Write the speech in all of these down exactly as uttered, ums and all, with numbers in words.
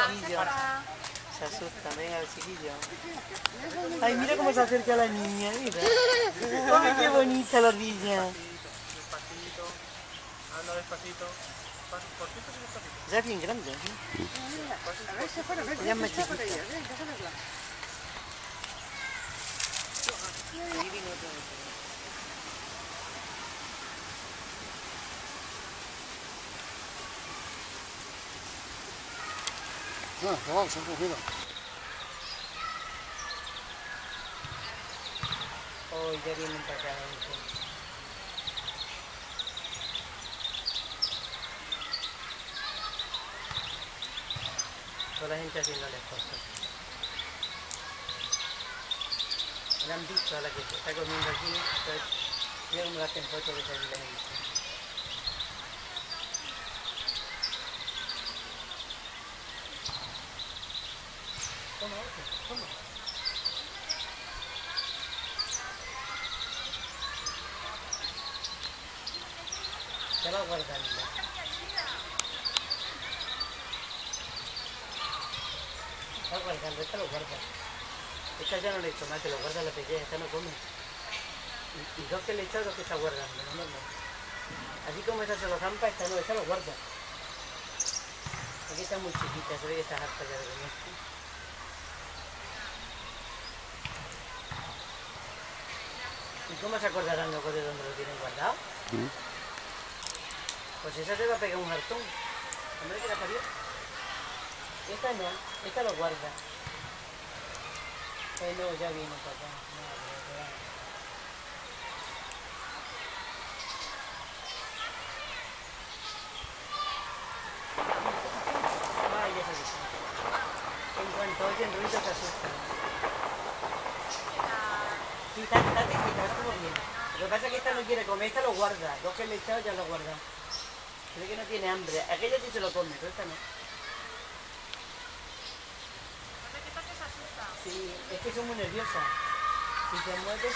chiquillo. Se asusta, venga el chiquillo. Ay, mira cómo se acerca la niña, mira. Ay, qué bonita la ardilla. Despacito, anda despacito. Cortito y despacito. Ya es bien grande, ¿eh? Ya es más chiquita. Ah, vamos, se han cogido. Oh, ya vienen para acá. Toda la gente haciéndole cosas. La han visto a la que se está comiendo aquí, entonces mira cómo la hacen fotos de esa gente. Toma otro, toma. Ya lo guardan ya. Está guardando, esta lo guarda. Esta ya no le he hecho más, que lo guarda la pequeña, esta no come. Y, y dos que le he echado, dos que está guardando, no, no, no. Así como esta se lo zampa, esta no, esta lo guarda. Aquí está muy chiquita, se ve que está harta ya de comer. ¿Y cómo se acordarán luego de dónde lo tienen guardado? ¿Mm? Pues esa te va a pegar un hartón. Hombre, que la parió. Esta no, esta lo guarda. Pues no, ya viene para acá. No, pero que va. Ay, ya se dice. En cuanto oyen ruido se asustan. Sí, está, está quieta, ahora como viene. Lo que pasa es que esta no quiere comer, esta lo guarda. Dos que le he echado ya lo guarda. Cree que no tiene hambre. Aquella sí se lo come, pero esta no. Sí, es que son muy nerviosas. Si se mueve...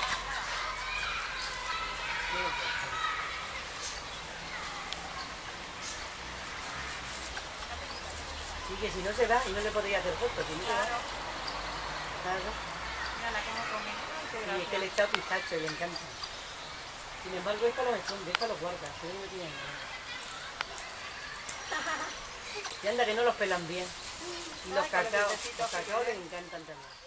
Sí, que si no se va y no le podría hacer fotos, si no se va. Claro. Mira cómo come. Y es que le está pistacho y le encanta. Sin embargo, esta lo esconde, esta lo guarda, se ve que no tiene hambre. Y anda que no los pelan bien. Y los cacao, los cacao les encantan también.